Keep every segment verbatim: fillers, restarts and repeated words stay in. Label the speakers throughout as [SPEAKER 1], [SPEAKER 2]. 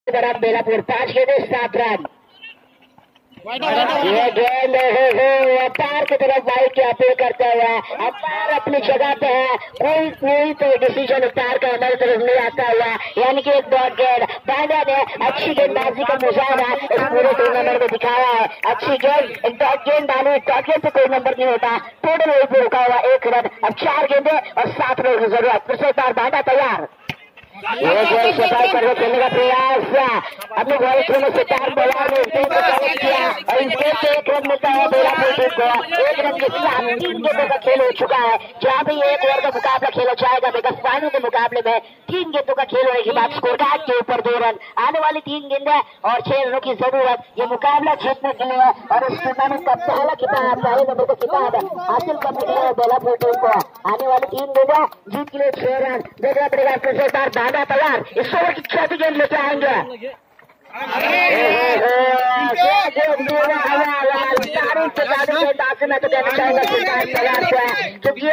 [SPEAKER 1] तरफ बेलापुर पांच के सात रन। ये गेंद अपार की तरफ वाइड की अपील करते हुए अपार अपनी जगह पे है। कोई कोई तो डिसीजन अपार का हमारी तरफ नहीं आता हुआ, यानी कि एक डॉट गेंद बांधा ने अच्छी गेंदबाजी का मुजाहरा इस पूरे टूर्नामेंट में दिखाया है। अच्छी गेंद एक डॉट गेंद डाली, डॉट गेंद पे कोई नंबर नहीं होता। टोटल वही पे रुका हुआ एक रन। अब चार गेंदे और सात रन की जरूरत। फिर से एक बार बांधा तैयार। ये गेंद सफाई करके खेलने का प्रयास अपने गोल में से चार बॉलर ने किया और इस गेंद से एक रन मिलता है बेलापुर टीम को। एक रन के साथ तीन गेंदों का खेल हो चुका है। जहाँ भी एक ओवर का मुकाबला खेला जाएगा मेगा फाइनल के मुकाबले में तीन गेंदों का खेल होने के बाद स्कोर कार्ड के ऊपर दो रन आने वाली तीन गेंदें और छह रनों की जरूरत ये मुकाबला जीतने के लिए और इस टूर्नामेंट का पहला खिताब पहले नंबर का खिताब हासिल करने के लिए बेलापुर टीम को आने वाली तीन गेंदें जीत के लिए छह रन देखना पड़ेगा। फिर से बांधा तैयार। इस ओवर की चौथी गेंद लेके आएंगे। मैं तो कहना चाहूंगा सरकार तैयार हुआ है क्योंकि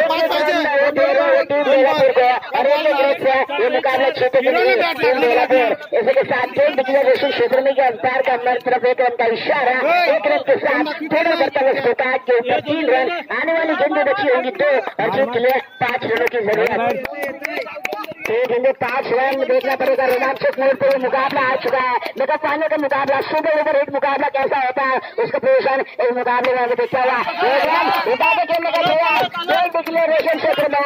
[SPEAKER 1] और ये मुकाबला जीते इसी के साथ गेंद बिजली रेशम क्षेत्र में अंपायर का हमारी तरफ एक रन का इशारा। एक रन के साथ थोड़ा करता है सरकार के ऊपर तीन रन आने वाली गेंदें बची होंगी दो और जीत के लिए पांच रनों की जरूरत। गेंदे पांच रन देखना पड़ेगा। रोमांचक मोड़ पर मुकाबला आ चुका है। मेगा फाइनल का मुकाबला सुबह ओवर एक मुकाबला कैसा होता है उसका प्रदर्शन इस मुकाबले में देखा हुआ खेलने का डिक्लेरेशन क्षेत्र में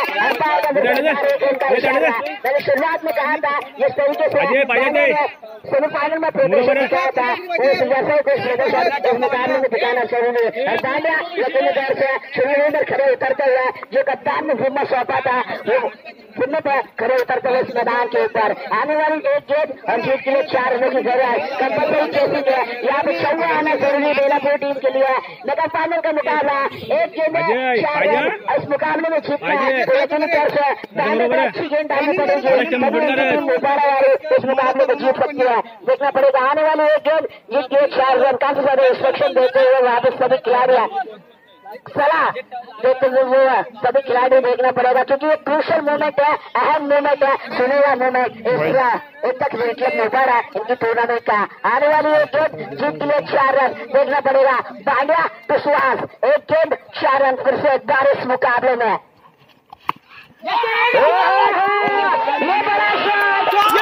[SPEAKER 1] मैंने शुरुआत में कहा था जिस तरीके से सेमीफाइनल में प्रदर्शन दिखाया था जैसे कुछ प्रदर्शन इस मुकाबले में दिखाना जरूरी है। और दांडिया यकीनी तौर से शुरू में खड़े उतरते हुए जो कप्तान ने जिम्मा सौंपा था वो जिम्मे पर खड़े उतरते हुए इस मैदान के ऊपर आने वाली एक गेंद और जीत के लिए चार रनों की जरूरत। कंपल्सरी चेसिंग है यहाँ पे चौका आना जरूरी बेलापुर टीम के लिए। मेगा फाइनल का मुकाबला एक गेंद चार रन इस मुकाबले में जीतना है तो यकीनी तौर से दाने पर अच्छी गेंद डालनी पड़ेगी मुबारा वाली इस मुकाबले को जीत सकती है। देखना पड़ेगा आने वाली एक गेंद जीत के चार रन काफी ज्यादा इंस्ट्रक्शन देते हुए वहाँ पे सभी खिलाड़ी सलाह देखते हुए वो सभी खिलाड़ी देखना पड़ेगा क्योंकि ये क्रूशल मोमेंट है, अहम मोमेंट है, सुनेगा मोमेंट इस एक तक विकेट निर्भर है इनकी टूर्नामेंट का। आने वाली एक गेंद जीत के लिए चार रन देखना पड़ेगा। बांडिया विश्वास एक गेंद चार रन फिर से एक बार इस मुकाबले में ये बड़ा शॉट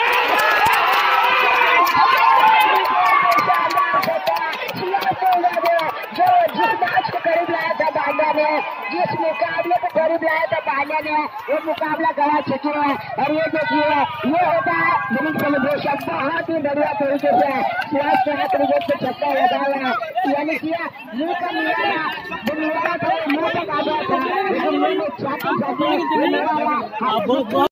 [SPEAKER 1] जो जिस मैच को करीब लाया था बांडिया ने, जिस मुकाबले को करीब लाया था बांडिया ने वो मुकाबला गवा चुके हैं। और ये देखिए ये होता है विनिंग सेलिब्रेशन बहुत ही बढ़िया तरीके से सिराज के हाथ विकेट पे छक्का लगा हुआ है यानी कि मुंह का निवाला जो निवाला था मुंह तक आ गया था लेकिन मुंह में छाती जाती है।